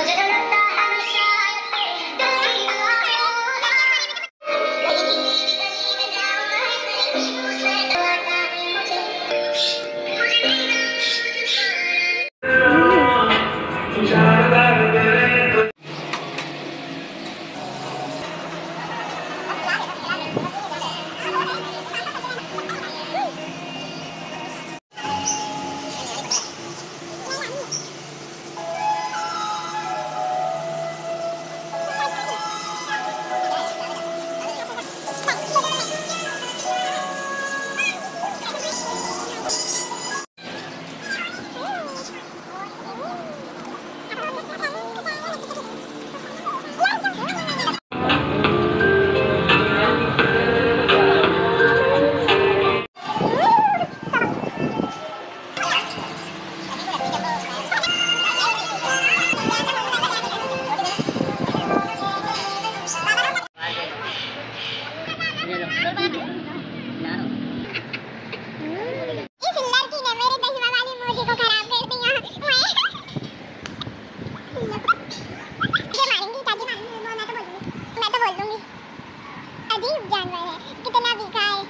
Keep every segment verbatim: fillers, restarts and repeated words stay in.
अजीब जानवर है, कितना भी खाए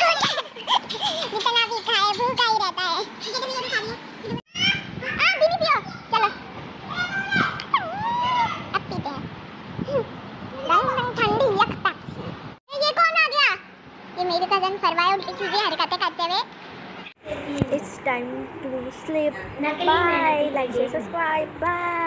जितना भी खाए भूखा ही रहता है। हाँ बीनी पियो, चलो अब पीते हैं। रंग रंग ठंडी यकता। ये कौन आ गया? ये मेरी कजन फरवाए उल्टी सीधी हरकतें करते हुए। It's time to sleep. Bye. Like, share, subscribe. Bye.